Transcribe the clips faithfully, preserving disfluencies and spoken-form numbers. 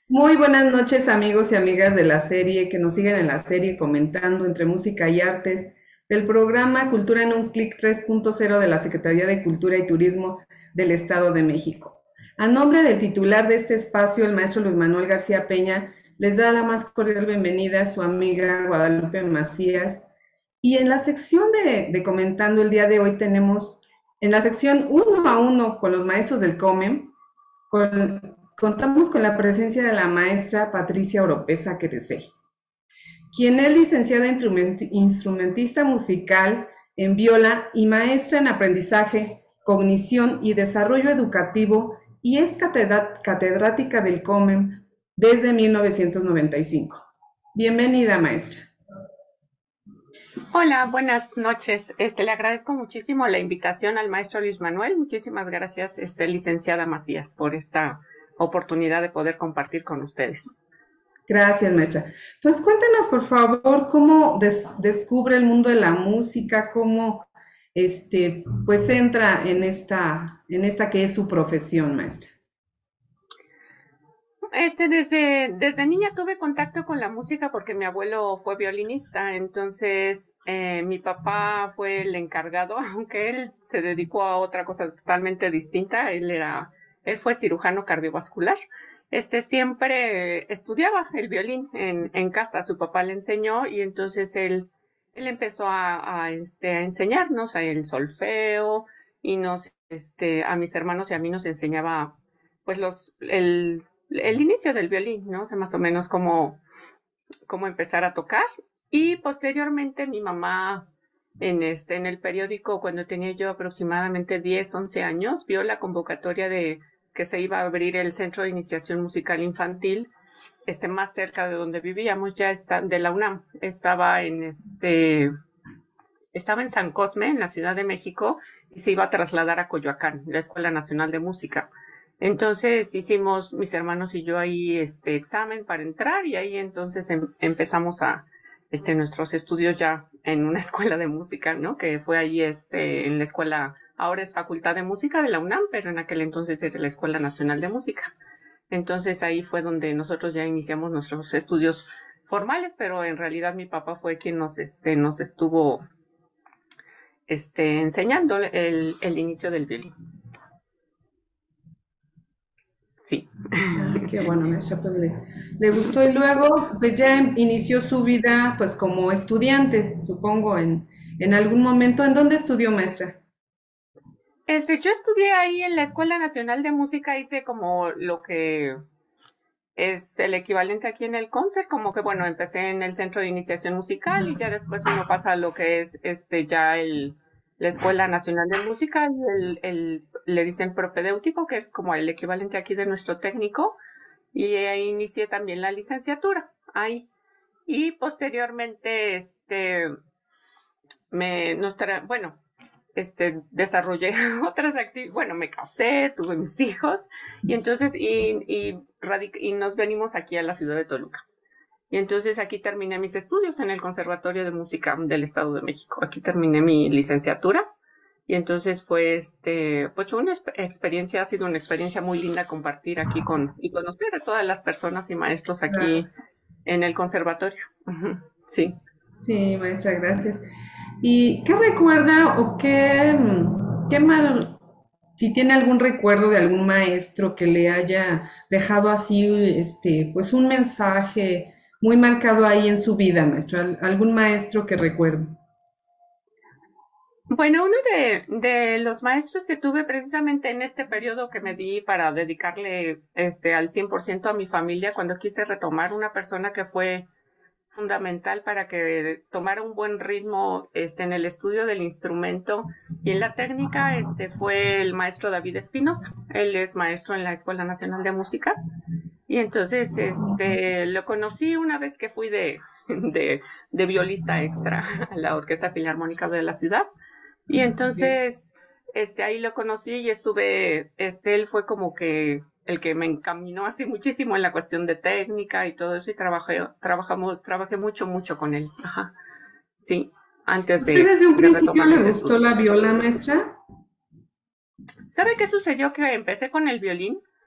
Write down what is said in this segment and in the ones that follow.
Muy buenas noches amigos y amigas de la serie que nos siguen en la serie comentando entre música y artes del programa Cultura en un clic tres punto cero de la Secretaría de Cultura y Turismo del Estado de México. A nombre del titular de este espacio, el maestro Luis Manuel García Peña, les da la más cordial bienvenida a su amiga Guadalupe Macías. Y en la sección de, de comentando el día de hoy tenemos, en la sección uno a uno con los maestros del COMEM, con, contamos con la presencia de la maestra Patricia Oropesa Querecey, quien es licenciada instrumentista musical en viola y maestra en aprendizaje, cognición y desarrollo educativo y es catedrática del COMEM desde mil novecientos noventa y cinco. Bienvenida, maestra. Hola, buenas noches. Este, le agradezco muchísimo la invitación al maestro Luis Manuel. Muchísimas gracias, este, licenciada Macías, por esta oportunidad de poder compartir con ustedes. Gracias, maestra. Pues cuéntanos, por favor, cómo des descubre el mundo de la música, cómo este, pues entra en esta, en esta que es su profesión, maestra. Este, desde, desde niña tuve contacto con la música porque mi abuelo fue violinista, entonces eh, mi papá fue el encargado, aunque él se dedicó a otra cosa totalmente distinta. Él era, él fue cirujano cardiovascular. Este siempre estudiaba el violín en, en casa, su papá le enseñó y entonces él, él empezó a, a, este, a enseñarnos a el solfeo y nos, este, a mis hermanos y a mí nos enseñaba pues los, el, el inicio del violín, ¿no? O sea, más o menos cómo, cómo empezar a tocar. Y posteriormente mi mamá en, este, en el periódico, cuando tenía yo aproximadamente diez, once años, vio la convocatoria de que se iba a abrir el Centro de Iniciación Musical Infantil, este, más cerca de donde vivíamos, ya está, de la UNAM. Estaba en este, estaba en San Cosme, en la Ciudad de México, y se iba a trasladar a Coyoacán, la Escuela Nacional de Música. Entonces hicimos mis hermanos y yo ahí este examen para entrar y ahí entonces em, empezamos a este nuestros estudios ya en una escuela de música, ¿no? Que fue ahí este en la escuela, ahora es Facultad de Música de la UNAM, pero en aquel entonces era la Escuela Nacional de Música. Entonces ahí fue donde nosotros ya iniciamos nuestros estudios formales, pero en realidad mi papá fue quien nos este nos estuvo este enseñando el, el inicio del violín. Sí. Ay, qué bueno, maestra, pues le, le gustó y luego pues ya inició su vida pues como estudiante, supongo, en, en algún momento. ¿En dónde estudió, maestra? Este, yo estudié ahí en la Escuela Nacional de Música, hice como lo que es el equivalente aquí en el concert, como que bueno, empecé en el Centro de Iniciación Musical y ya después uno pasa a lo que es este ya el la Escuela Nacional de Música y el, el le dicen propedéutico, que es como el equivalente aquí de nuestro técnico, y ahí inicié también la licenciatura ahí. Y posteriormente, este, me, nos tra bueno, este, desarrollé otras actividades, bueno, me casé, tuve mis hijos, y entonces, y, y, y nos venimos aquí a la ciudad de Toluca. Y entonces aquí terminé mis estudios en el Conservatorio de Música del Estado de México. Aquí terminé mi licenciatura. Y entonces fue este, pues una experiencia, ha sido una experiencia muy linda compartir aquí con, y conocer a todas las personas y maestros aquí Claro. en el conservatorio. Uh-huh. Sí. Sí, maestra, gracias. ¿Y qué recuerda o qué, qué mal, si tiene algún recuerdo de algún maestro que le haya dejado así, este, pues un mensaje muy marcado ahí en su vida, maestro? ¿Al- ¿Algún maestro que recuerde? Bueno, uno de, de los maestros que tuve precisamente en este periodo que me di para dedicarle este, al cien por ciento a mi familia, cuando quise retomar una persona que fue fundamental para que tomara un buen ritmo este, en el estudio del instrumento y en la técnica, este, fue el maestro David Espinosa. Él es maestro en la Escuela Nacional de Música y entonces este, lo conocí una vez que fui de, de, de violista extra a la Orquesta Filarmónica de la ciudad. Y entonces, este, ahí lo conocí y estuve, este, él fue como que el que me encaminó así muchísimo en la cuestión de técnica y todo eso y trabajé, trabajamos, trabajé mucho, mucho con él. Ajá. Sí, antes ¿Usted de, desde un de principio retomar le los gustó estudios. la viola, maestra? ¿Sabe qué sucedió? Que empecé con el violín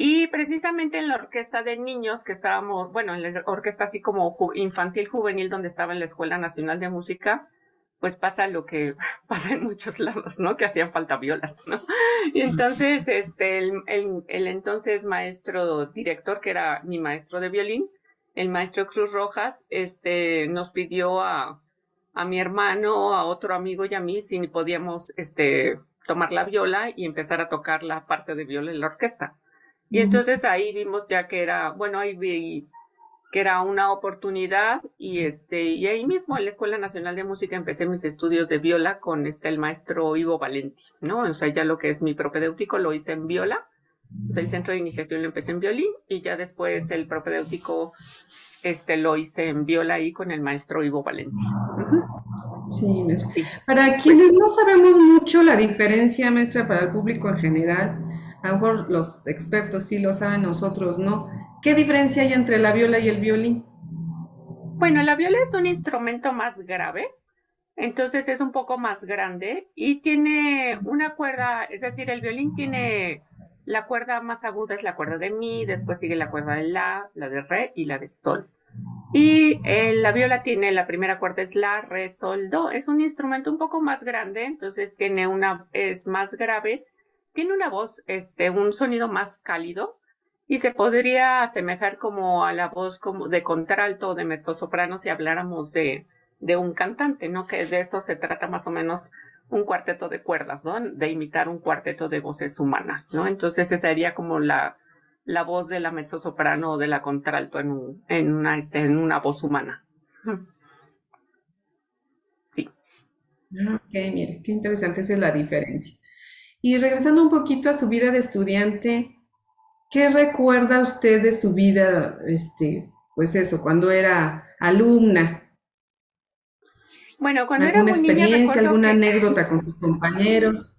Y precisamente en la orquesta de niños que estábamos, bueno, en la orquesta así como ju- infantil juvenil donde estaba en la Escuela Nacional de Música, pues pasa lo que pasa en muchos lados, ¿no? Que hacían falta violas, ¿no? Y entonces, este, el, el, el entonces maestro director, que era mi maestro de violín, el maestro Cruz Rojas, este, nos pidió a, a mi hermano, a otro amigo y a mí si podíamos, este, tomar la viola y empezar a tocar la parte de viola en la orquesta. Y entonces ahí vimos ya que era, bueno, ahí vi que era una oportunidad y este y ahí mismo en la Escuela Nacional de Música empecé mis estudios de viola con este el maestro Ivo Valenti, ¿no? O sea, ya lo que es mi propedéutico lo hice en viola, o sea, el centro de iniciación lo empecé en violín y ya después el propedéutico este lo hice en viola ahí con el maestro Ivo Valenti. Uh-huh. Sí, maestra. Sí, Para pues quienes no sabemos mucho la diferencia, maestra, para el público en general, a lo mejor los expertos sí lo saben, nosotros no. ¿Qué diferencia hay entre la viola y el violín? bueno, la viola es un instrumento más grave, entonces es un poco más grande y tiene una cuerda, es decir, el violín tiene la cuerda más aguda es la cuerda de mi, después sigue la cuerda de la, la de re y la de sol. Y eh, la viola tiene la primera cuerda es la, re, sol, do. Es un instrumento un poco más grande, entonces tiene una es más grave, tiene una voz, este, un sonido más cálido y se podría asemejar como a la voz como de contralto o de mezzosoprano si habláramos de, de un cantante, ¿no? Que de eso se trata más o menos un cuarteto de cuerdas, ¿no? De imitar un cuarteto de voces humanas, ¿no? Entonces esa sería como la, la voz de la mezzosoprano o de la contralto en, un, en, una, este, en una voz humana. Sí. Ah, ok, mire, qué interesante, esa es la diferencia. Y regresando un poquito a su vida de estudiante, ¿qué recuerda usted de su vida, este, pues eso, cuando era alumna? Bueno, cuando era ¿Alguna muy niña experiencia, recuerdo alguna que anécdota con sus compañeros?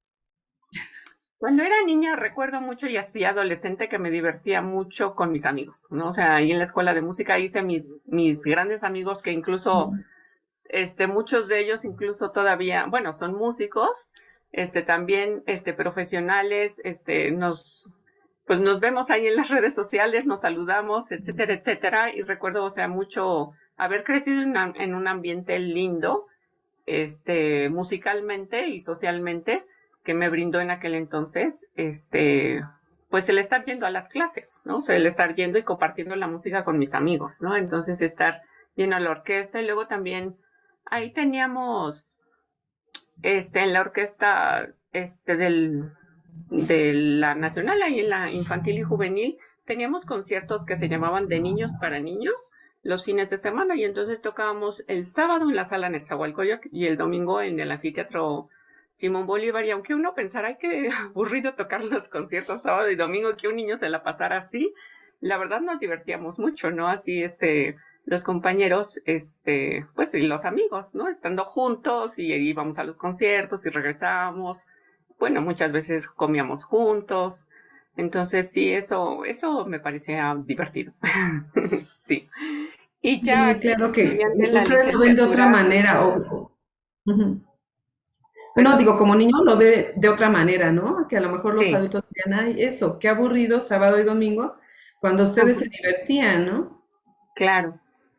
Cuando era niña recuerdo mucho y así adolescente que me divertía mucho con mis amigos, ¿no? O sea, ahí en la escuela de música hice mis, mis grandes amigos que incluso, este, muchos de ellos incluso todavía, bueno, son músicos, este, también, este, profesionales, este, nos, pues nos vemos ahí en las redes sociales, nos saludamos, etcétera, etcétera, y recuerdo, o sea, mucho haber crecido en, una, en un ambiente lindo, este, musicalmente y socialmente que me brindó en aquel entonces, este, pues el estar yendo a las clases, ¿no? O sea, el estar yendo y compartiendo la música con mis amigos, ¿no? Entonces estar yendo a la orquesta y luego también ahí teníamos, este, en la orquesta, este, del, de la nacional, ahí en la infantil y juvenil, teníamos conciertos que se llamaban de niños para niños los fines de semana y entonces tocábamos el sábado en la sala Netzahualcóyotl y el domingo en el anfiteatro Simón Bolívar y aunque uno pensara, ay, qué aburrido tocar los conciertos sábado y domingo, que un niño se la pasara así, la verdad nos divertíamos mucho, ¿no? Así, este, los compañeros, este, pues, y los amigos, ¿no? Estando juntos y íbamos a los conciertos y regresábamos. Bueno, muchas veces comíamos juntos. Entonces, sí, eso, eso me parecía divertido. Sí. Y ya Sí, aquí de claro que estudiante en la ustedes lo ven de otra licenciatura, manera. O, ujú. No, perdón, digo, como niño lo ve de otra manera, ¿no? Que a lo mejor los sí. adultos dirían, ay, eso, qué aburrido, sábado y domingo, cuando ustedes se Ujú, divertían, ¿no? claro.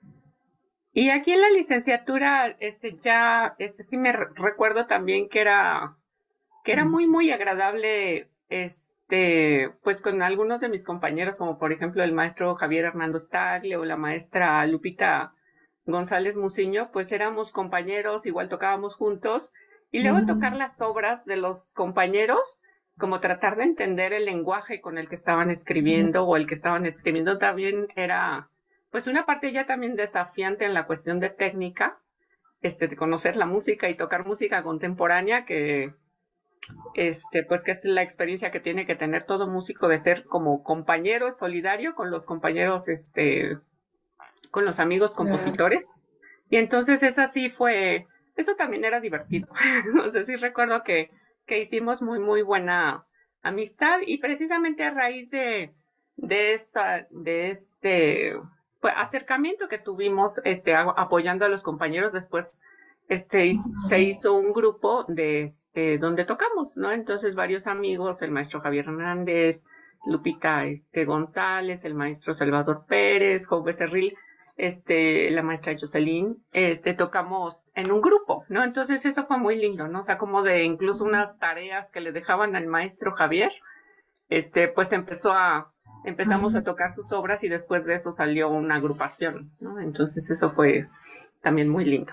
Y aquí en la licenciatura, este, ya, este, sí me re- recuerdo también que era, que era muy, muy agradable, este, pues con algunos de mis compañeros, como por ejemplo el maestro Javier Hernando Stagle o la maestra Lupita González Muciño, pues éramos compañeros, igual tocábamos juntos, y luego tocar Ujú. las obras de los compañeros, como tratar de entender el lenguaje con el que estaban escribiendo o el que estaban escribiendo también era, pues una parte ya también desafiante en la cuestión de técnica, este, de conocer la música y tocar música contemporánea, que este, pues que es la experiencia que tiene que tener todo músico de ser como compañero solidario con los compañeros, este, con los amigos Claro. compositores. Y entonces esa sí fue, eso también era divertido. O sea, sí recuerdo que, que hicimos muy, muy buena amistad y precisamente a raíz de, de esta, de este pues, acercamiento que tuvimos, este, a- apoyando a los compañeros después, este, se hizo un grupo de, este, donde tocamos, ¿no? Entonces varios amigos, el maestro Javier Hernández, Lupita este, González, el maestro Salvador Pérez, Joe Becerril, este, la maestra Jocelyn, este, tocamos en un grupo, ¿no? Entonces eso fue muy lindo, ¿no? O sea, como de incluso unas tareas que le dejaban al maestro Javier, este, pues empezó a, empezamos a tocar sus obras y después de eso salió una agrupación, ¿no? Entonces eso fue también muy lindo.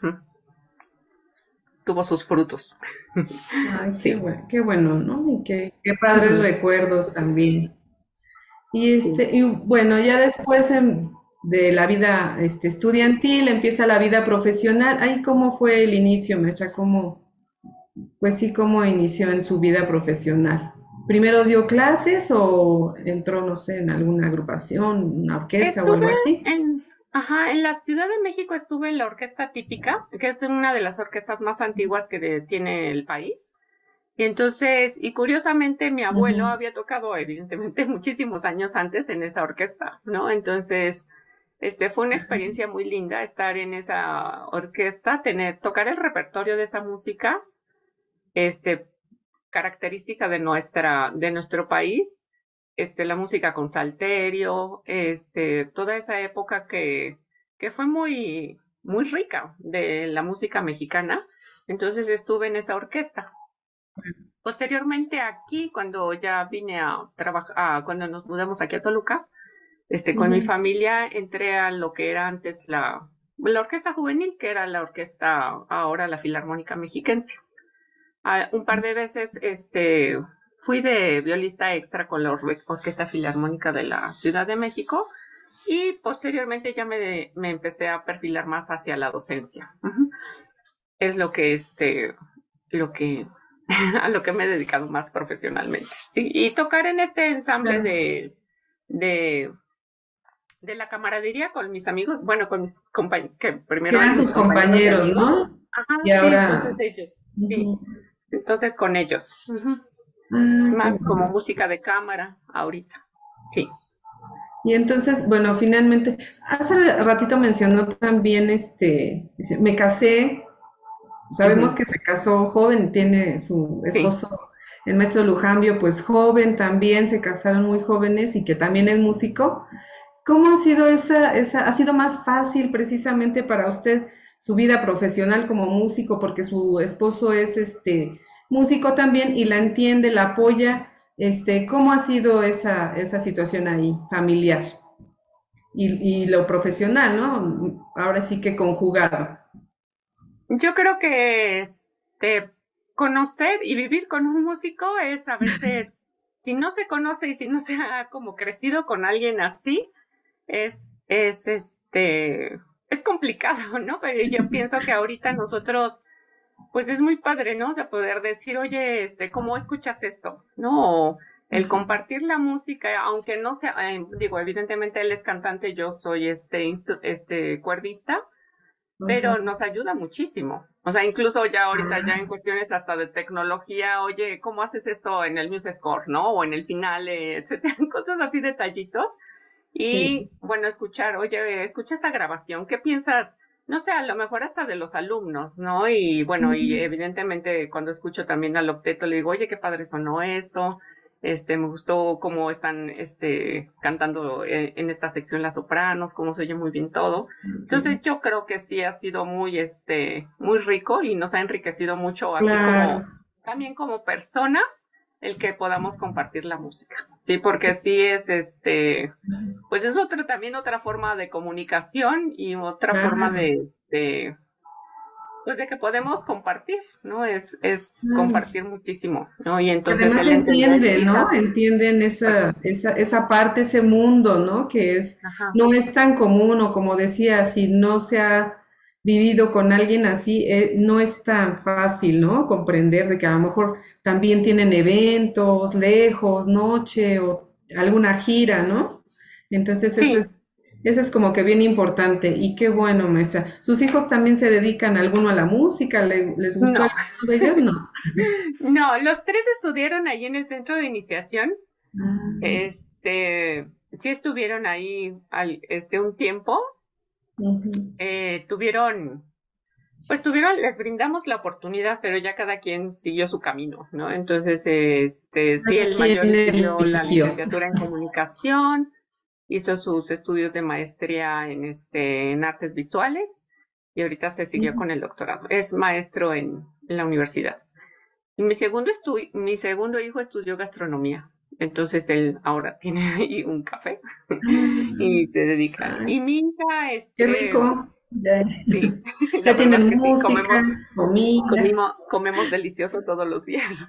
Tuvo sus frutos. Ay, Sí. qué bueno, qué bueno, ¿no? Y qué, qué padres Ujú. recuerdos también. Y Sí. este, y bueno, ya después em, de la vida este, estudiantil empieza la vida profesional. Ahí cómo fue el inicio, maestra, cómo, pues sí, cómo inició en su vida profesional. ¿Primero dio clases o entró, no sé, en alguna agrupación, una orquesta o Estuve algo así? en, ajá, en la Ciudad de México estuve en la Orquesta Típica, que es una de las orquestas más antiguas que de- tiene el país. Y entonces, y curiosamente, mi abuelo Ujú. había tocado, evidentemente, muchísimos años antes en esa orquesta, ¿no? Entonces, este, fue una experiencia muy linda estar en esa orquesta, tener, tocar el repertorio de esa música, este, característica de nuestra, de nuestro país, este, la música con salterio, este, toda esa época que, que fue muy, muy rica de la música mexicana. Entonces estuve en esa orquesta. Posteriormente aquí, cuando ya vine a trabajar, cuando nos mudamos aquí a Toluca, este, con mi Ujú. familia entré a lo que era antes la, la orquesta juvenil, que era la orquesta, ahora la Filarmónica Mexiquense. Ah, un par de veces, este, fui de violista extra con la Orbe- Orquesta Filarmónica de la Ciudad de México y posteriormente ya me, me empecé a perfilar más hacia la docencia. Ujú. Es lo que, este, lo que, a lo que me he dedicado más profesionalmente. Sí, y tocar en este ensamble Claro. de, de, de la camaradería con mis amigos, bueno, con mis compañeros, que Que primero eran eran mis sus compañeros y compañeros, amigos. ¿no? Ajá, Y sí, entonces ahora, ellos, sí, ujú. entonces con ellos. Ujú. Ah, qué Más como bueno. música de cámara ahorita. Sí. Y entonces, bueno, finalmente, hace ratito mencionó también, este, dice, me casé, sabemos Ujú. que se casó joven, tiene su Sí. esposo, el maestro Lujambio, pues joven también, se casaron muy jóvenes y que también es músico. ¿Cómo ha sido esa, esa, ha sido más fácil precisamente para usted su vida profesional como músico, porque su esposo es este músico también y la entiende, la apoya? Este, ¿cómo ha sido esa, esa situación ahí, familiar? Y, y lo profesional, ¿no? Ahora sí que conjugado. Yo creo que este, conocer y vivir con un músico es a veces, si no se conoce y si no se ha como crecido con alguien así, es, es este, es complicado, ¿no? Pero yo pienso que ahorita nosotros, pues es muy padre, ¿no? O sea, poder decir, oye, este, ¿cómo escuchas esto? ¿No? O el compartir la música, aunque no sea, eh, digo, evidentemente él es cantante, yo soy este, instu- este cuerdista, Ajá. pero nos ayuda muchísimo. O sea, incluso ya ahorita, ya en Ah, cuestiones hasta de tecnología, oye, ¿cómo haces esto en el Music Score, no? O en el final, eh, etcétera, cosas así, detallitos. sí. Y bueno, escuchar, oye, escucha esta grabación, ¿qué piensas? No sé, a lo mejor hasta de los alumnos, ¿no? Y bueno, y Ujú. evidentemente cuando escucho también al octeto le digo, oye, qué padre sonó esto, este, me gustó cómo están, este, cantando en, en esta sección las sopranos, cómo se oye muy bien todo. Entonces yo creo que sí ha sido muy, este, muy rico y nos ha enriquecido mucho, así como, Claro. también como personas, el que podamos compartir la música, ¿sí? Porque sí es, este, pues es otra, también otra forma de comunicación y otra forma Claro, de, este, pues de que podemos compartir, ¿no? Es, es claro. compartir muchísimo, ¿no? Y Que entonces además el entender entiende, y ¿no? saber, Entienden esa, esa, esa parte, ese mundo, ¿no? Que es, ajá, no es tan común, o como decía, si no se ha vivido con alguien así, eh, no es tan fácil, ¿no? Comprender de que a lo mejor también tienen eventos lejos, noche o alguna gira, ¿no? Entonces eso sí, es, eso es como que bien importante y qué bueno, maestra. ¿Sus hijos también se dedican alguno a la música? ¿Le- ¿Les gustó no, alguno de ellos? No. no, los tres estudiaron ahí en el centro de iniciación, Ah, este, sí estuvieron ahí al, este, un tiempo, ujú. eh, tuvieron Pues tuvieron, les brindamos la oportunidad, pero ya cada quien siguió su camino, ¿no? Entonces, este, sí, el mayor ¿Quién estudió la eligió? licenciatura en comunicación, hizo sus estudios de maestría en, este, en artes visuales y ahorita se siguió con el doctorado. Es maestro en, en la universidad. Y mi segundo, estu mi segundo hijo estudió gastronomía. Entonces él ahora tiene ahí un café y se dedica. Ay, Y mi hija, qué este, rico. Ya, sí, la ya verdad es tienen que sí, música, comemos, comida. comimos, comemos delicioso todos los días.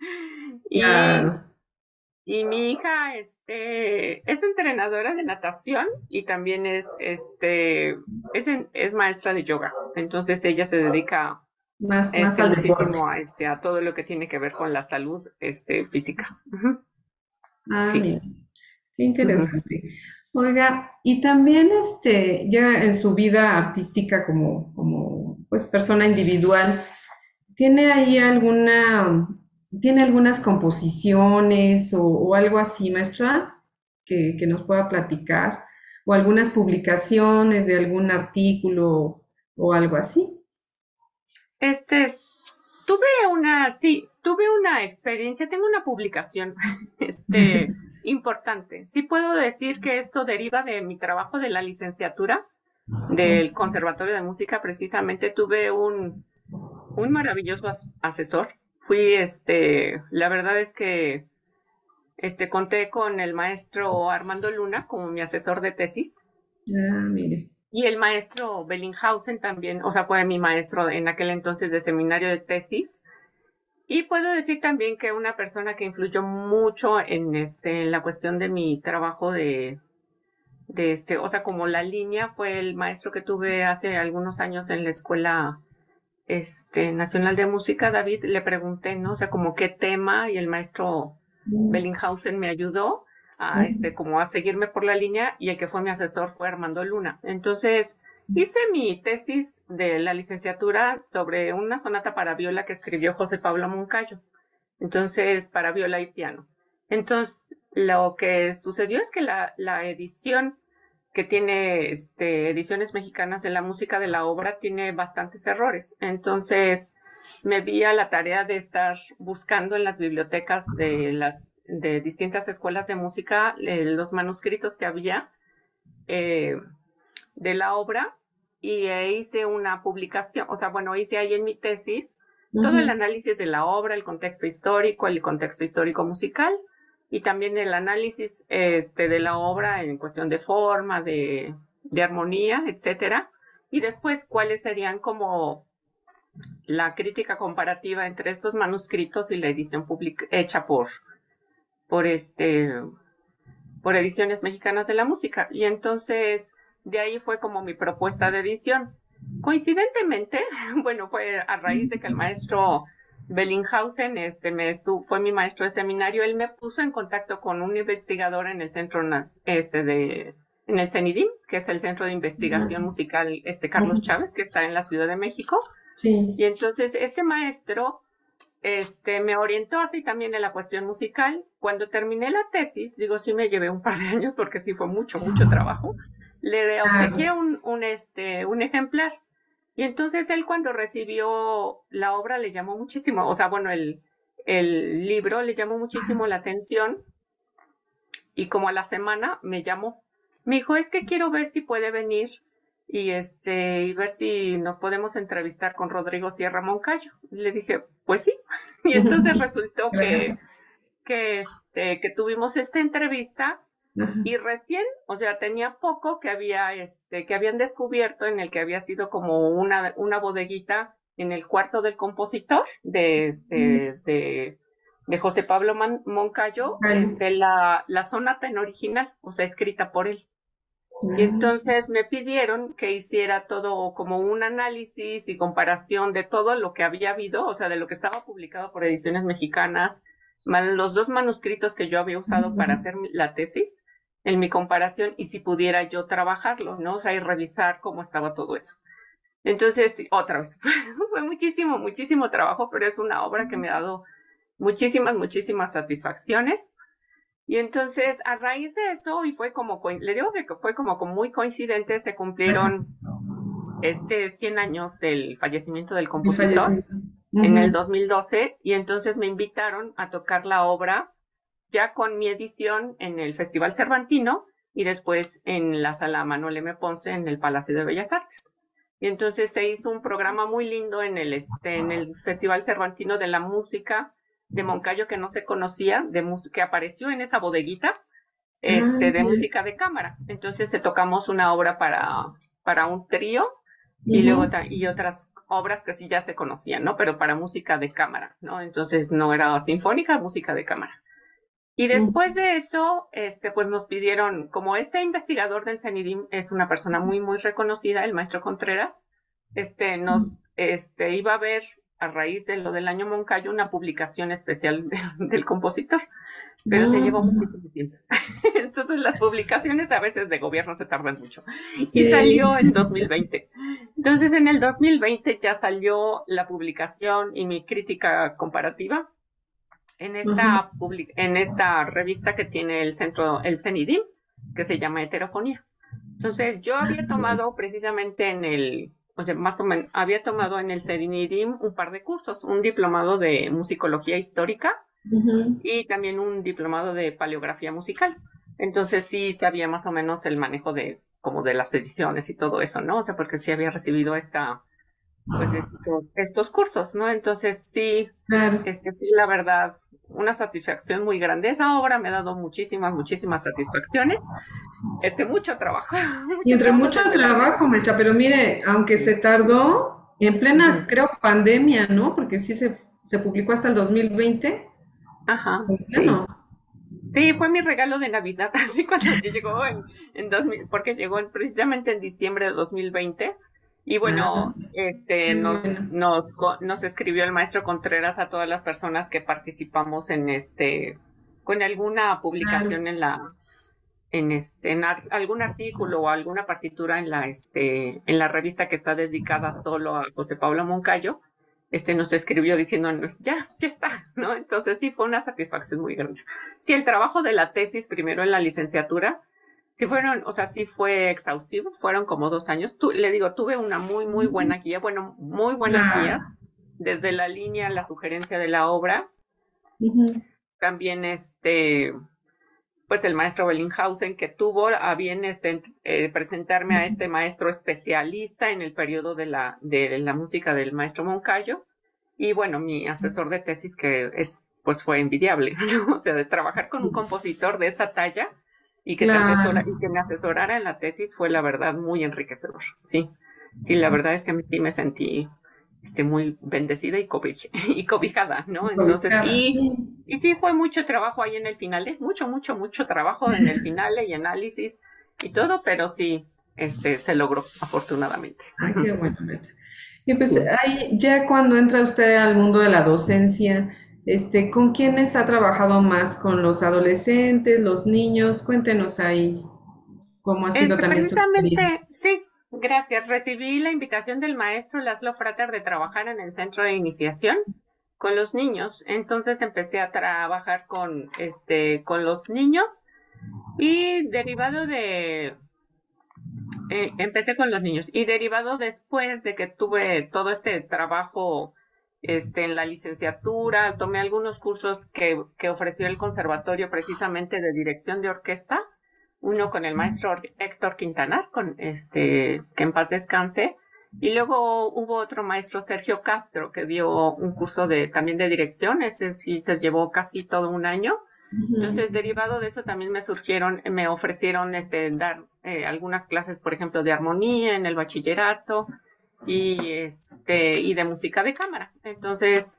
y, Claro. y mi hija, este, es entrenadora de natación y también es, este, es, en- es maestra de yoga. Entonces ella se dedica, Más, más este, al deporte. muchísimo a, este, a todo lo que tiene que ver con la salud, este, física. Ujú. Ah, Sí. mira, qué Ujú. interesante. Oiga, y también este, ya en su vida artística como, como pues persona individual, ¿tiene ahí alguna, tiene algunas composiciones o, o algo así, maestra, que, que nos pueda platicar? ¿O algunas publicaciones de algún artículo o algo así? Este, es- tuve una, sí, tuve una experiencia, tengo una publicación, este, importante. Sí puedo decir que esto deriva de mi trabajo de la licenciatura del Conservatorio de Música. Precisamente tuve un, un maravilloso as- asesor. Fui, este, la verdad es que, este, conté con el maestro Armando Luna como mi asesor de tesis. Ah, mire. Y el maestro Bellinghausen también, o sea, fue mi maestro en aquel entonces de seminario de tesis. Y puedo decir también que una persona que influyó mucho en, este, en la cuestión de mi trabajo de, de este, o sea, como la línea fue el maestro que tuve hace algunos años en la Escuela este, Nacional de Música, David. Le pregunté, ¿no? O sea, como qué tema, y el maestro Bellinghausen me ayudó a, este, como a seguirme por la línea, y el que fue mi asesor fue Armando Luna. Entonces, hice mi tesis de la licenciatura sobre una sonata para viola que escribió José Pablo Moncayo. Entonces, para viola y piano. Entonces, lo que sucedió es que la, la edición que tiene este, ediciones mexicanas de la música de la obra tiene bastantes errores. Entonces, me vi a la tarea de estar buscando en las bibliotecas de las de distintas escuelas de música eh, los manuscritos que había eh, de la obra, y eh, hice una publicación, o sea, bueno, hice ahí en mi tesis todo el Ujú. análisis de la obra, el contexto histórico, el contexto histórico musical, y también el análisis este, de la obra en cuestión de forma, de, de armonía, etcétera. Y después, cuáles serían como la crítica comparativa entre estos manuscritos y la edición public hecha por, por, este, por Ediciones Mexicanas de la Música. Y entonces, de ahí fue como mi propuesta de edición. Coincidentemente, bueno, fue a raíz de que el maestro Bellinghausen este, me estuvo, fue mi maestro de seminario. Él me puso en contacto con un investigador en el centro este, de, en el CENIDIM, que es el Centro de Investigación Musical este, Carlos Ujú. Chávez, que está en la Ciudad de México. Y Sí. entonces este maestro este, me orientó así también en la cuestión musical. Cuando terminé la tesis, digo, sí me llevé un par de años porque sí fue mucho, mucho trabajo, le obsequié Claro. un, un, este, un ejemplar. Y entonces él, cuando recibió la obra, le llamó muchísimo, o sea, bueno, el, el libro le llamó muchísimo la atención, y como a la semana me llamó. Me dijo, es que quiero ver si puede venir y este y ver si nos podemos entrevistar con Rodrigo Sierra Moncayo. Y le dije, pues sí. Y entonces resultó que, Claro. que, este, que tuvimos esta entrevista, Ajá. y recién, o sea, tenía poco que había, este, que habían descubierto en el que había sido como una, una bodeguita en el cuarto del compositor de, este, de, de José Pablo Man- Moncayo, Ay, este, la, la sonata en original, o sea, escrita por él. Y ah, entonces me pidieron que hiciera todo como un análisis y comparación de todo lo que había habido, o sea, de lo que estaba publicado por Ediciones Mexicanas, más los dos manuscritos que yo había usado para hacer la tesis, en mi comparación, y si pudiera yo trabajarlo, ¿no? O sea, y revisar cómo estaba todo eso. Entonces, sí, otra vez, fue, fue muchísimo, muchísimo trabajo, pero es una obra que me ha dado muchísimas, muchísimas satisfacciones. Y entonces, a raíz de eso, y fue como, le digo que fue como muy coincidente, se ajá. cumplieron este cien años del fallecimiento del El compositor fallecimiento. en el Ujú. dos mil doce y entonces me invitaron a tocar la obra ya con mi edición en el Festival Cervantino y después en la Sala Manuel M. Ponce en el Palacio de Bellas Artes. Y entonces se hizo un programa muy lindo en el, este, en el Festival Cervantino de la música de Moncayo que no se conocía, de que apareció en esa bodeguita, Ah, este, de ya. música de cámara. Entonces se tocamos una obra para, para un trío y luego Ujú. y otras obras que sí ya se conocían, ¿no? Pero para música de cámara, ¿no? Entonces no era sinfónica, música de cámara. Y Ujú. después de eso, este, pues nos pidieron, como este investigador del CENIDIM es una persona muy, muy reconocida, el maestro Contreras, este, nos, este, iba a ver a raíz de lo del año Moncayo una publicación especial de, del compositor, pero se llevó Ah, muchísimo tiempo. Entonces las publicaciones a veces de gobierno se tardan mucho. Y salió sí. en dos mil veinte. Entonces en el dos mil veinte ya salió la publicación y mi crítica comparativa en Ujú. esta, en esta revista que tiene el centro, el CENIDIM, que se llama Heterofonía. Entonces, yo había tomado precisamente en el, o sea, más o menos, había tomado en el CENIDIM un par de cursos, un diplomado de musicología histórica Ujú. y también un diplomado de paleografía musical. Entonces, sí sabía más o menos el manejo de, como de las ediciones y todo eso, ¿no? O sea, porque sí había recibido esta, pues estos, estos cursos, ¿no? Entonces sí, Claro. este, fue la verdad, una satisfacción muy grande. Esa obra me ha dado muchísimas, muchísimas satisfacciones. Este, mucho trabajo, Y mucho entre trabajo mucho desde la trabajo, creación. Mecha, pero mire, aunque se Sí. tardó en plena, Ujú. creo, pandemia, ¿no? Porque sí se, se publicó hasta el dos mil veinte. Ajá, Pues sí. bueno, Sí, fue mi regalo de Navidad, así cuando llegó en, en dos mil, porque llegó en- precisamente en diciembre de dos mil veinte. Y ah, bueno, este qué nos, bueno. nos, co- nos escribió el maestro Contreras a todas las personas que participamos en este, con alguna Claro. publicación en la, en este, en ar- algún artículo o alguna partitura en la, este, en la revista que está dedicada solo a José Pablo Moncayo. Este nos escribió diciéndonos, ya, ya está, ¿no? Entonces sí fue una satisfacción muy grande. Sí, el trabajo de la tesis primero en la licenciatura, sí fueron, o sea, sí fue exhaustivo, fueron como dos años. Tu, le digo, tuve una muy, muy buena guía, bueno, muy buenas guías, Claro. desde la línea, la sugerencia de la obra, Ujú. también este, pues el maestro Bellinghausen que tuvo a bien este, eh, presentarme a este maestro especialista en el periodo de la, de la música del maestro Moncayo y bueno, mi asesor de tesis que es, pues fue envidiable, ¿no? O sea, de trabajar con un compositor de esa talla y que te asesora Claro. y que me asesorara en la tesis fue la verdad muy enriquecedor, sí. Sí, la verdad es que a mí sí me sentí este, muy bendecida y, cobij y cobijada, ¿no? Entonces, Ubicada, y, sí. y sí fue mucho trabajo ahí en el final, es mucho, mucho, mucho trabajo en el final y análisis y todo, pero sí, este, se logró, afortunadamente. Ay, qué bueno, Mecha. Y Sí. pues ahí, ya cuando entra usted al mundo de la docencia, este, ¿con quiénes ha trabajado más? ¿Con los adolescentes, los niños? Cuéntenos ahí cómo ha sido Este, también su experiencia. precisamente, sí, gracias. Recibí la invitación del maestro Laszlo Frater de trabajar en el centro de iniciación con los niños. Entonces empecé a trabajar con, este, con los niños y derivado de, eh, empecé con los niños y derivado después de que tuve todo este trabajo, este, en la licenciatura, tomé algunos cursos que, que ofreció el conservatorio precisamente de dirección de orquesta, uno con el maestro Héctor Quintanar, con este, que en paz descanse, y luego hubo otro maestro, Sergio Castro, que dio un curso de, también de dirección, ese sí se llevó casi todo un año. Ujú. Entonces, derivado de eso también me surgieron, me ofrecieron este, dar eh, algunas clases, por ejemplo, de armonía en el bachillerato y, este, y de música de cámara. Entonces,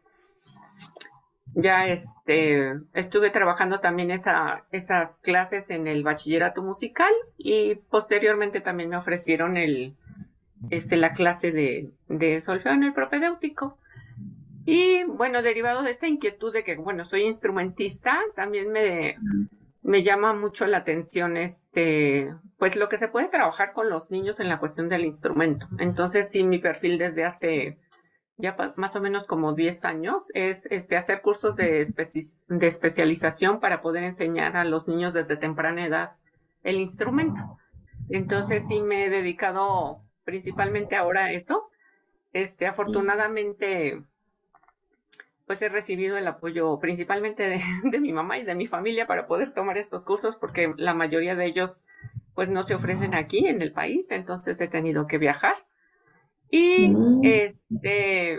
ya este, estuve trabajando también esa, esas clases en el bachillerato musical y posteriormente también me ofrecieron el, este, la clase de, de solfeo en el propedéutico. Y bueno, derivado de esta inquietud de que, bueno, soy instrumentista, también me, me llama mucho la atención este, pues lo que se puede trabajar con los niños en la cuestión del instrumento. Entonces, sí, mi perfil desde hace ya más o menos como diez años es este, hacer cursos de, especi de especialización para poder enseñar a los niños desde temprana edad el instrumento. Entonces, sí me he dedicado principalmente ahora esto. Este, afortunadamente, pues he recibido el apoyo principalmente de, de mi mamá y de mi familia para poder tomar estos cursos, porque la mayoría de ellos pues no se ofrecen aquí en el país, entonces he tenido que viajar. Y Mm. este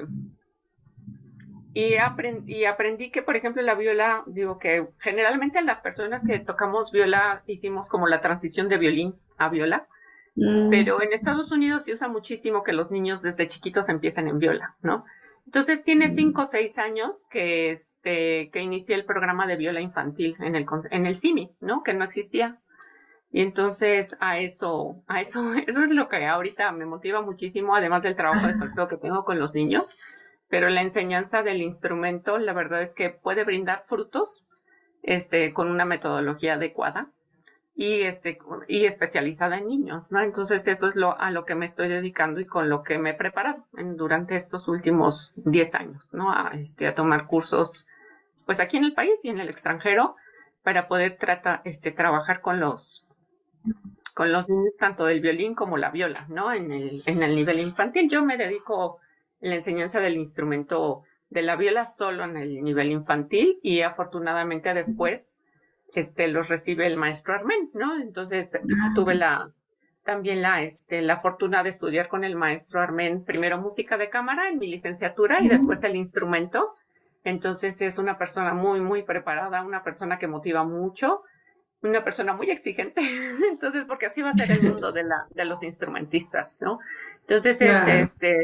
y, aprend, y aprendí que, por ejemplo, la viola, digo que generalmente las personas que tocamos viola hicimos como la transición de violín a viola, Mm. pero en Estados Unidos se usa muchísimo que los niños desde chiquitos empiecen en viola, ¿no? Entonces tiene cinco o seis años que, este, que inicié el programa de viola infantil en el, en el CIMI, ¿no? Que no existía. Y entonces a eso, a eso, eso es lo que ahorita me motiva muchísimo, además del trabajo de solfeo que tengo con los niños. Pero la enseñanza del instrumento, la verdad es que puede brindar frutos, este, con una metodología adecuada y, este, y especializada en niños, ¿no? Entonces eso es lo, a lo que me estoy dedicando y con lo que me he preparado en, durante estos últimos diez años, ¿no? A, este, a tomar cursos, pues aquí en el país y en el extranjero, para poder trata, este, trabajar con los, con los niños, tanto del violín como la viola, ¿no? En el, en el nivel infantil. Yo me dedico a la enseñanza del instrumento de la viola solo en el nivel infantil y afortunadamente después este, los recibe el maestro Armen, ¿no? Entonces tuve la, también la, este, la fortuna de estudiar con el maestro Armen, primero música de cámara en mi licenciatura y después el instrumento. Entonces es una persona muy, muy preparada, una persona que motiva mucho, una persona muy exigente. Entonces, porque así va a ser el mundo de, la, de los instrumentistas, ¿no? Entonces, es, Claro. este,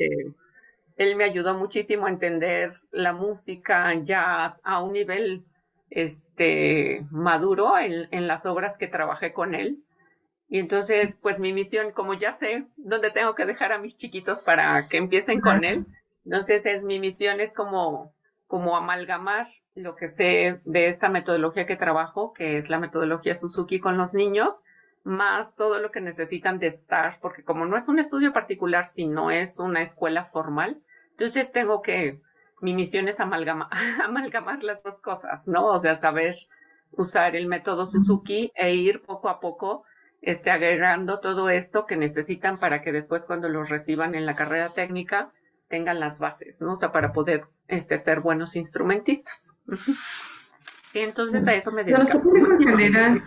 él me ayudó muchísimo a entender la música jazz a un nivel este, maduro en, en las obras que trabajé con él. Y entonces, pues mi misión, como ya sé dónde tengo que dejar a mis chiquitos para que empiecen con él, entonces es mi misión es como, como amalgamar lo que sé de esta metodología que trabajo, que es la metodología Suzuki con los niños, más todo lo que necesitan de estar, porque como no es un estudio particular, sino es una escuela formal, entonces tengo que, mi misión es amalgama, amalgamar las dos cosas, ¿no? O sea, saber usar el método Suzuki e ir poco a poco este, agregando todo esto que necesitan para que después cuando los reciban en la carrera técnica tengan las bases, ¿no? O sea, para poder este, ser buenos instrumentistas. Sí, entonces a eso me Para nuestro dedicaba. público en general,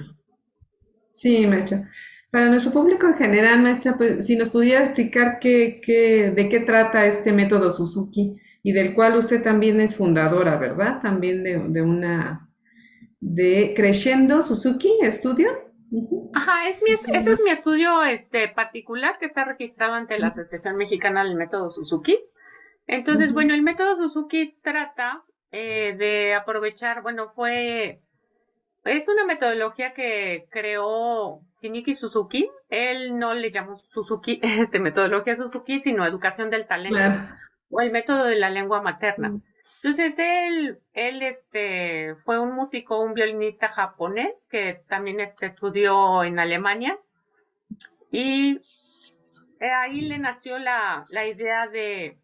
sí, maestra. Para nuestro público en general, maestra, pues, si nos pudiera explicar qué, qué, de qué trata este método Suzuki y del cual usted también es fundadora, ¿verdad? También de, de una, de Crescendo Suzuki Estudio. Ujú. Ajá, es mi, ese es mi estudio este, particular que está registrado ante la Asociación Mexicana del Método Suzuki. Entonces, Ujú. bueno, el método Suzuki trata eh, de aprovechar, bueno, fue, es una metodología que creó Shinichi Suzuki. Él no le llamó Suzuki, este, metodología Suzuki, sino educación del talento Claro. o el método de la lengua materna. Entonces, él, él este, fue un músico, un violinista japonés que también este, estudió en Alemania y eh, ahí le nació la, la idea de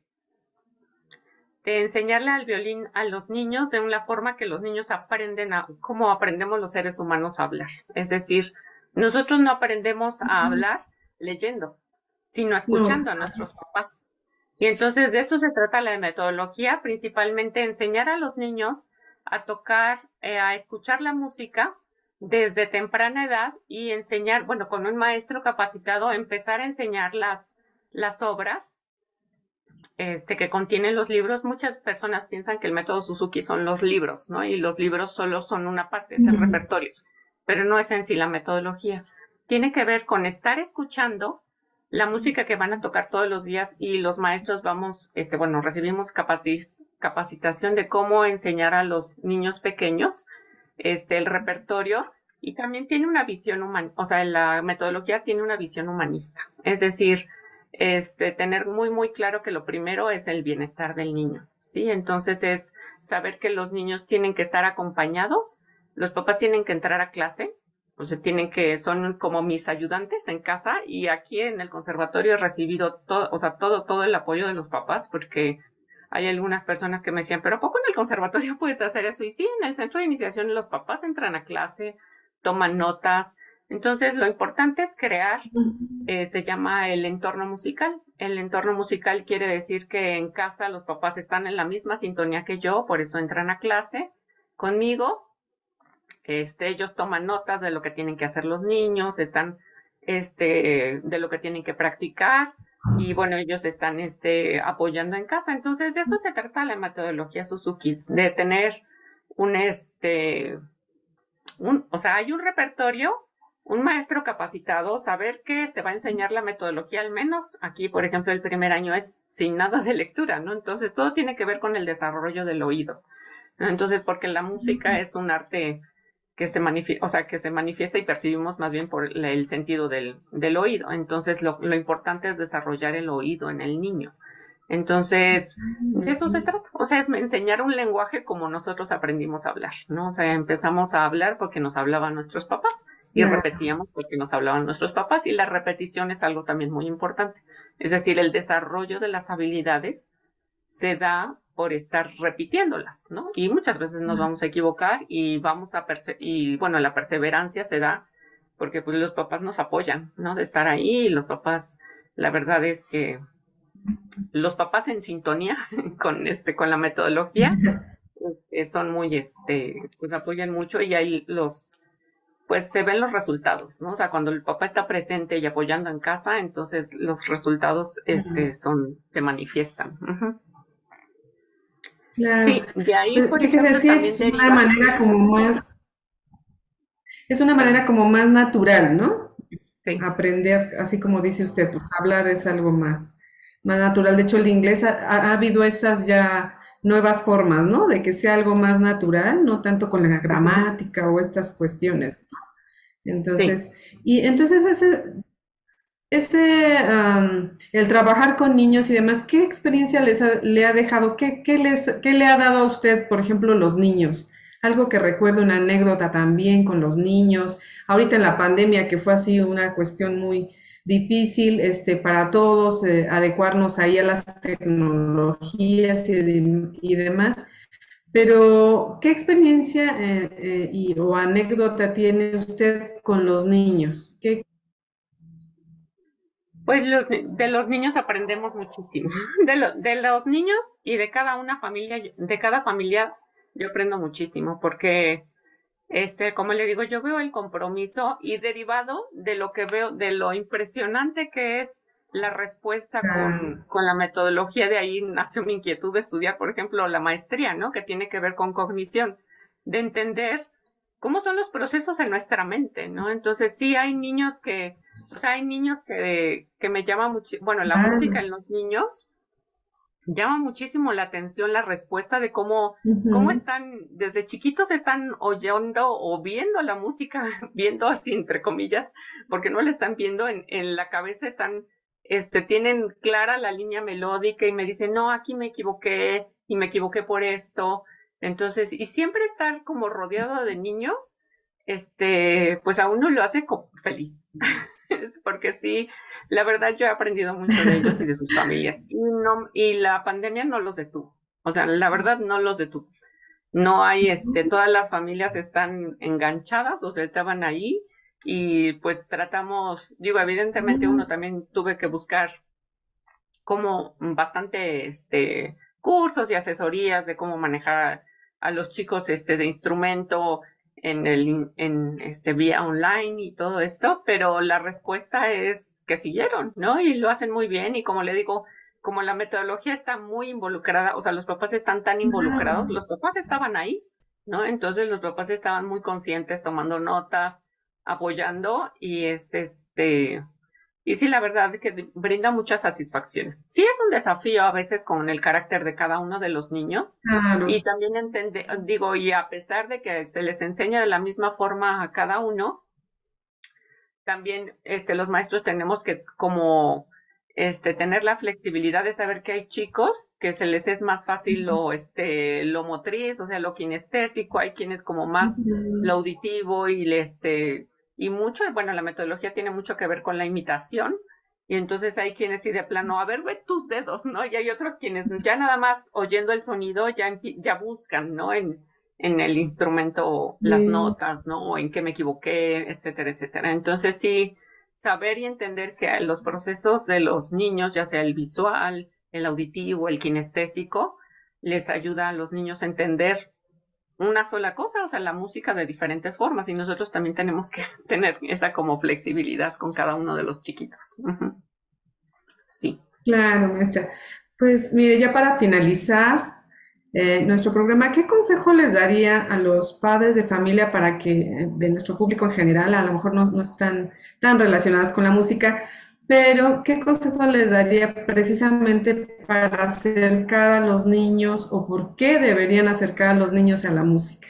de enseñarle al violín a los niños de una forma que los niños aprenden a cómo aprendemos los seres humanos a hablar. Es decir, nosotros no aprendemos a hablar leyendo, sino No. escuchando a nuestros papás. Y entonces de eso se trata la metodología, principalmente enseñar a los niños a tocar, eh, a escuchar la música desde temprana edad y enseñar, bueno, con un maestro capacitado, empezar a enseñar las, las obras este, que contienen los libros. Muchas personas piensan que el método Suzuki son los libros, ¿no? Y los libros solo son una parte, es el repertorio, pero no es en sí la metodología. Tiene que ver con estar escuchando la música que van a tocar todos los días y los maestros vamos, este, bueno, recibimos capaci capacitación de cómo enseñar a los niños pequeños este, el repertorio y también tiene una visión humana, o sea, la metodología tiene una visión humanista, es decir, este, tener muy, muy claro que lo primero es el bienestar del niño, ¿sí? Entonces es saber que los niños tienen que estar acompañados, los papás tienen que entrar a clase, o sea, tienen que, son como mis ayudantes en casa y aquí en el conservatorio he recibido todo, o sea, todo, todo el apoyo de los papás porque hay algunas personas que me decían, pero ¿a poco en el conservatorio puedes hacer eso? Y sí, en el centro de iniciación los papás entran a clase, toman notas, Entonces, lo importante es crear, Ujú. eh, se llama el entorno musical. El entorno musical quiere decir que en casa los papás están en la misma sintonía que yo, por eso entran a clase conmigo. Este, ellos toman notas de lo que tienen que hacer los niños, están este, de lo que tienen que practicar y bueno, ellos están este, apoyando en casa. Entonces, de eso se trata la metodología Suzuki, de tener un, este, un, o sea, hay un repertorio, un maestro capacitado, saber que se va a enseñar la metodología, al menos aquí, por ejemplo, el primer año es sin nada de lectura, ¿no? Entonces, todo tiene que ver con el desarrollo del oído. Entonces, porque la música es un arte que se manifiesta, o sea, que se manifiesta y percibimos más bien por el sentido del, del oído. Entonces, lo, lo importante es desarrollar el oído en el niño. Entonces, de eso se trata. O sea, es enseñar un lenguaje como nosotros aprendimos a hablar, ¿no? O sea, empezamos a hablar porque nos hablaban nuestros papás y Claro. repetíamos porque nos hablaban nuestros papás y la repetición es algo también muy importante. Es decir, el desarrollo de las habilidades se da por estar repitiéndolas, ¿no? Y muchas veces nos vamos a equivocar y vamos a perse y bueno, la perseverancia se da porque pues los papás nos apoyan, ¿no? De estar ahí y los papás, la verdad es que los papás en sintonía con este con la metodología eh, son muy este pues apoyan mucho y ahí los pues se ven los resultados, ¿no? O sea, cuando el papá está presente y apoyando en casa, entonces los resultados este son se manifiestan. Uh-huh. Claro. Sí, de ahí, Pues por fíjese, ejemplo, sí también es una deriva, manera como más, es una manera como más natural, ¿no? sí, Aprender, así como dice usted, pues hablar es algo más, más natural. De hecho, el inglés ha, ha- ha habido esas ya nuevas formas, ¿no? De que sea algo más natural, no tanto con la ujú, gramática o estas cuestiones. sí. Entonces, y entonces ese, ese, am, el trabajar con niños y demás, ¿qué experiencia les ha- le ha dejado? ¿Qué, qué les, qué le ha dado a usted, por ejemplo, los niños? Algo que recuerde, una anécdota también con los niños. Ahorita en la pandemia, que fue así una cuestión muy difícil, este, para todos, eh, adecuarnos ahí a las tecnologías y, de- y demás. Pero, ¿qué experiencia eh, eh, y, o anécdota tiene usted con los niños? ¿Qué? Pues los, de los niños aprendemos muchísimo. De, lo, de los niños y de cada una familia, de cada familia, yo aprendo muchísimo porque, este, como le digo, yo veo el compromiso y derivado de lo que veo, de lo impresionante que es la respuesta con, con la metodología, de ahí nació mi inquietud de estudiar, por ejemplo, la maestría, ¿no? Que tiene que ver con cognición, de entender cómo son los procesos en nuestra mente, ¿no? Entonces, sí hay niños que, o sea, hay niños que, que me llama mucho, bueno, la música Claro. en los niños llama muchísimo la atención la respuesta de cómo, cómo Ujú. están, desde chiquitos están oyendo o viendo la música, viendo así entre comillas, porque no la están viendo, en, en la cabeza están, este, tienen clara la línea melódica y me dicen, no, aquí me equivoqué y me equivoqué por esto. Entonces, y siempre estar como rodeado de niños, este, pues a uno lo hace como feliz. Porque sí, la verdad yo he aprendido mucho de ellos y de sus familias. Y, no, y la pandemia no los detuvo. O sea, la verdad no los detuvo. No hay, este, todas las familias están enganchadas, o sea, estaban ahí y pues tratamos, digo, evidentemente uno también tuve que buscar como bastante, este, cursos y asesorías de cómo manejar a los chicos, este, de instrumento en el, en este, vía online y todo esto, pero la respuesta es que siguieron, ¿no? Y lo hacen muy bien y como le digo, como la metodología está muy involucrada, o sea, los papás están tan involucrados, los papás estaban ahí, ¿no? Entonces los papás estaban muy conscientes, tomando notas, apoyando y es este, y sí, la verdad es que brinda muchas satisfacciones. Sí es un desafío a veces con el carácter de cada uno de los niños y Claro. también entender, digo, y a pesar de que se les enseña de la misma forma a cada uno, también este, los maestros tenemos que como este, tener la flexibilidad de saber que hay chicos que se les es más fácil lo, este, lo motriz, o sea, lo kinestésico, hay quienes como más lo Ujú. auditivo y este, y mucho, bueno, la metodología tiene mucho que ver con la imitación, y entonces hay quienes sí de plano, a ver, ve tus dedos, ¿no? Y hay otros quienes ya nada más oyendo el sonido ya, ya buscan, ¿no? En, en el instrumento las Sí. notas, ¿no? O en qué me equivoqué, etcétera, etcétera. Entonces sí, saber y entender que los procesos de los niños, ya sea el visual, el auditivo, el kinestésico, les ayuda a los niños a entender una sola cosa, o sea, la música de diferentes formas, y nosotros también tenemos que tener esa como flexibilidad con cada uno de los chiquitos. Ujú. Sí. Claro, maestra. Pues mire, ya para finalizar eh, nuestro programa, ¿qué consejo les daría a los padres de familia para que, eh, de nuestro público en general, a lo mejor no, no están tan relacionados con la música, pero qué consejo les daría precisamente para acercar a los niños o por qué deberían acercar a los niños a la música?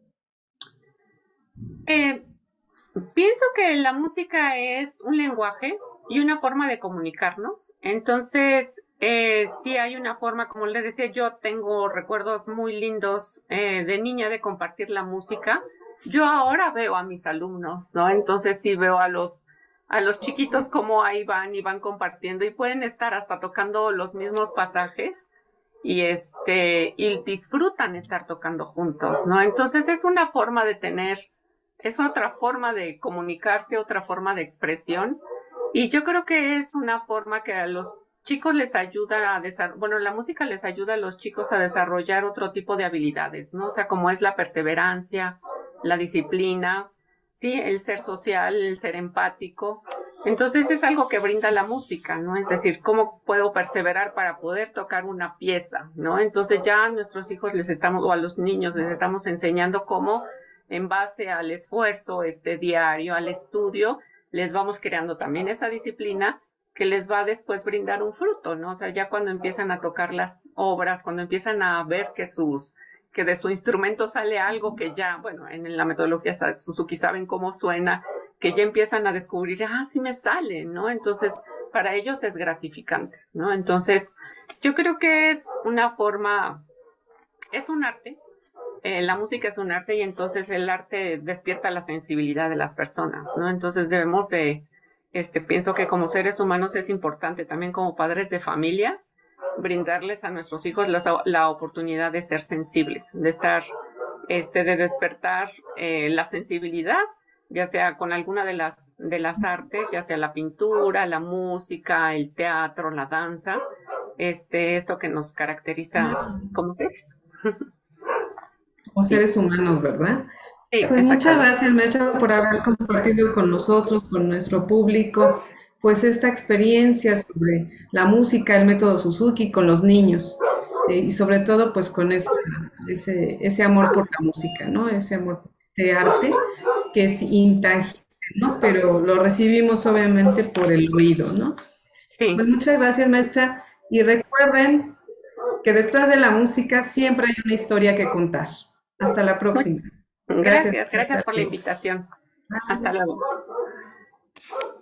Eh, Pienso que la música es un lenguaje y una forma de comunicarnos. Entonces, eh, sí hay una forma, como les decía, yo tengo recuerdos muy lindos eh, de niña de compartir la música. Yo ahora veo a mis alumnos, ¿no? Entonces sí veo a los, a los chiquitos como ahí van y van compartiendo y pueden estar hasta tocando los mismos pasajes y este, y disfrutan estar tocando juntos, ¿no? Entonces es una forma de tener, es otra forma de comunicarse, otra forma de expresión. Y yo creo que es una forma que a los chicos les ayuda a desarrollar, bueno, la música les ayuda a los chicos a desarrollar otro tipo de habilidades, ¿no? O sea, como es la perseverancia, la disciplina, ¿sí? El ser social, el ser empático. Entonces es algo que brinda la música, ¿no? Es decir, ¿cómo puedo perseverar para poder tocar una pieza, ¿no? Entonces ya a nuestros hijos les estamos, o a los niños les estamos enseñando cómo, en base al esfuerzo este diario, al estudio, les vamos creando también esa disciplina que les va a después brindar un fruto, ¿no? O sea, ya cuando empiezan a tocar las obras, cuando empiezan a ver que sus que de su instrumento sale algo que ya, bueno, en la metodología Suzuki saben cómo suena, que ya empiezan a descubrir, ah, sí me sale, ¿no? Entonces, para ellos es gratificante, ¿no? Entonces, yo creo que es una forma, es un arte, eh, la música es un arte y entonces el arte despierta la sensibilidad de las personas, ¿no? Entonces debemos de, este, pienso que como seres humanos es importante también como padres de familia brindarles a nuestros hijos la, la oportunidad de ser sensibles, de estar, este, de despertar eh, la sensibilidad, ya sea con alguna de las, de las artes, ya sea la pintura, la música, el teatro, la danza, este, esto que nos caracteriza como seres. O Sí, seres humanos, ¿verdad? sí, Pues muchas exactamente. gracias, maestra, por haber compartido con nosotros, con nuestro público, pues esta experiencia sobre la música, el método Suzuki con los niños, eh, y sobre todo pues con ese, ese, ese amor por la música, ¿no? Ese amor por este arte que es intangible, ¿no? Pero lo recibimos obviamente por el oído, ¿no? Sí, Pues muchas gracias, maestra, y recuerden que detrás de la música siempre hay una historia que contar. Hasta la próxima. Gracias, gracias, gracias hasta por la luego. invitación. Hasta luego.